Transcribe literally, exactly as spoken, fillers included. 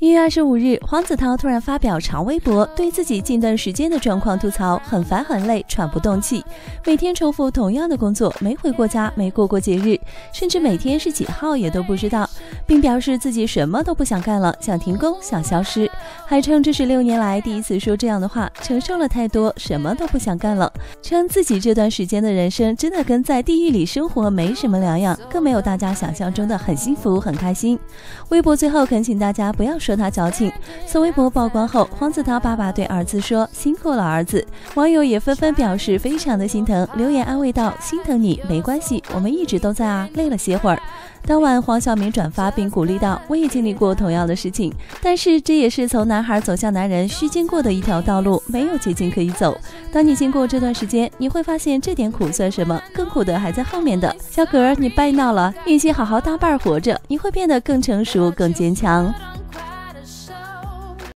一月二十五日，黄子韬突然发表长微博，对自己近段时间的状况吐槽：很烦很累，喘不动气，每天重复同样的工作，没回过家，没过过节日，甚至每天是几号也都不知道，并表示自己什么都不想干了，想停工，想消失，还称这是六年来第一次说这样的话，承受了太多，什么都不想干了，称自己这段时间的人生真的跟在地狱里生活没什么两样，更没有大家想象中的很幸福很开心。微博最后恳请大家不要说他矫情。从微博曝光后，黄子韬爸爸对儿子说：“辛苦了儿子。”网友也纷纷表示非常的心疼，留言安慰道：“心疼你没关系，我们一直都在啊，累了歇会儿。”当晚，黄晓明转发并鼓励道：“我也经历过同样的事情，但是这也是从男孩走向男人需经过的一条道路，没有捷径可以走。当你经过这段时间，你会发现这点苦算什么，更苦的还在后面的。小葛儿，你别闹了，运气好好搭伴活着，你会变得更成熟、更坚强。”